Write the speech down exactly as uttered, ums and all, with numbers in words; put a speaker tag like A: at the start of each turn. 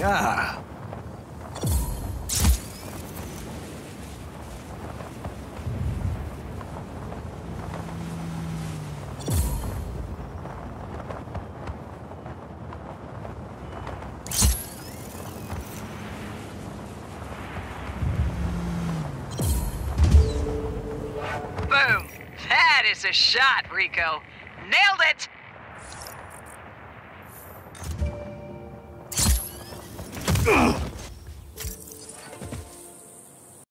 A: Yeah.
B: Boom! That is a shot, Rico. Nailed it!
A: Ugh.